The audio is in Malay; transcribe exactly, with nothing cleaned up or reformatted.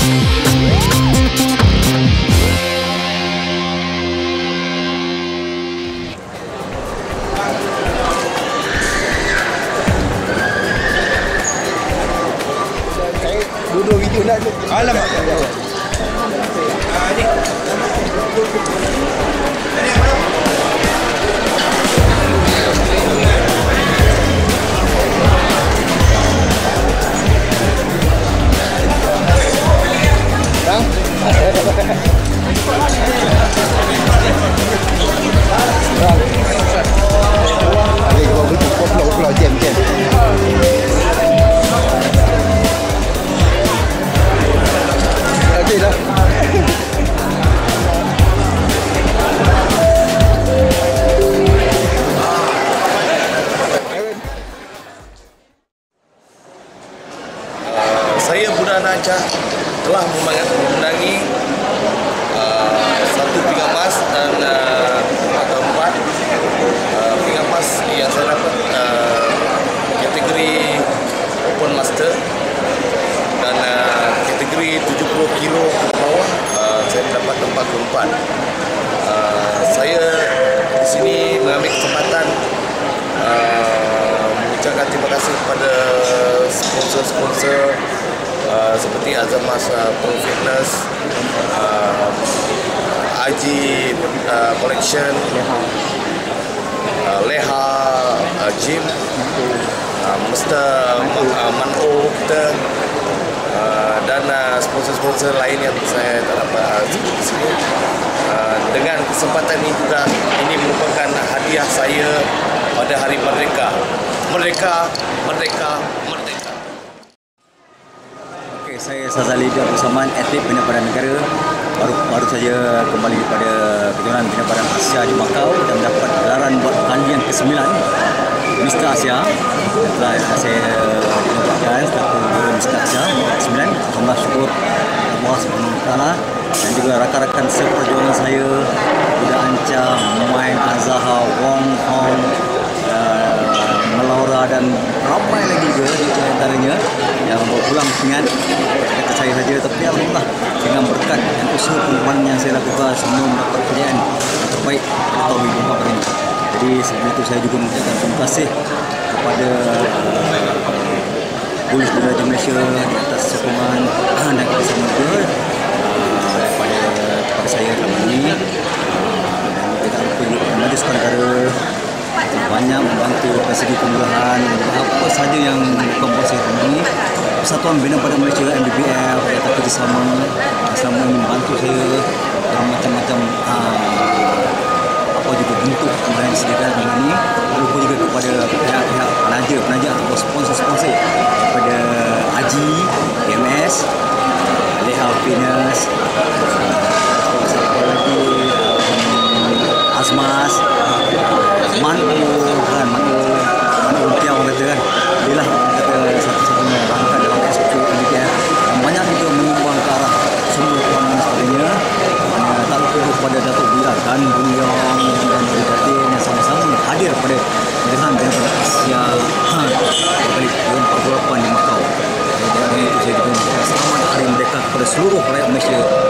Dua-dua video nak tu. Alamak. Ah, ni. Saya Buddha Naca telah memenangi uh, satu pinggan emas dan uh, atau empat uh, pinggan emas yang saya dapat uh, kategori Open Master dan uh, kategori tujuh puluh kilo ke bawah uh, saya dapat tempat keempat. Uh, saya di sini mengambil kesempatan uh, mengucapkan terima kasih kepada sponsor-sponsor Uh, seperti Azamaz uh, Pro Fitness, uh, I G uh, Collection, uh, Leha uh, Gym, uh, Mister uh, Mano kita, uh, dan uh, sponsor-sponsor lain yang saya tak dapat sebut di sini. Uh, dengan kesempatan ini juga, ini merupakan hadiah saya pada Hari Merdeka. Merdeka, Merdeka, Merdeka. Saya Sazali Abdul Saman, atlet Bina Badan Negara. Baru baru saja kembali pada kejuaraan Bina Badan Asia di Macau dan mendapat gelaran buat kali yang kesembilan Mister Asia. Setelah saya dapatkan satu Mister Asia kesembilan, alhamdulillah syukur Allah Subhanahu Wa Taala, dan juga rakan-rakan seperjuangan saya Buddha Anca, Main Azaha, Wong Hong, Melaura dan ramai lagi juga di antaranya yang berpulang dengan kata saya saja, tapi alhamdulillah dengan berkat dan usaha perempuan yang saya lakukan semua mendapat kejayaan yang terbaik pada tahun dua ribu empat belas ini. Jadi sebelum itu saya juga mengucapkan terima kasih kepada uh, Polis Diraja Malaysia di atas sokongan dan kerjasama juga uh, daripada kepada saya dalam ini, uh, dan kita lupa juga kepada Majlis Sukan Negara banyak membantu dari segi kemudahan apa saja yang kompensasi ini. Persatuan Bina Badan Malaysia M B B F atau kerjasama selama ini membantu saya dalam macam-macam uh, apa juga bentuk kemudahan yang disediakan dengan ini. Lupa juga kepada pihak-pihak penaja penaja atau sponsor-sponsor kepada Aji, B M S, Leha Fitness, apa lagi, um, Azamaz, Manu kan, Manu Manu Rupiah orang kata kan, dia lah kata satu-satunya rangka dalam S Q M B B F yang banyak juga menyumbang ke arah sumber kewangan dan sebagainya. Uh, tak lupa kepada Datuk Bila dan Bunyong dan Datin yang sama-sama hadir pada dengan Bina Badan Asia kali ke empat puluh lapan di Macau. Jadi itu saya juga mengucapkan selamat Hari Merdeka kepada seluruh rakyat Malaysia.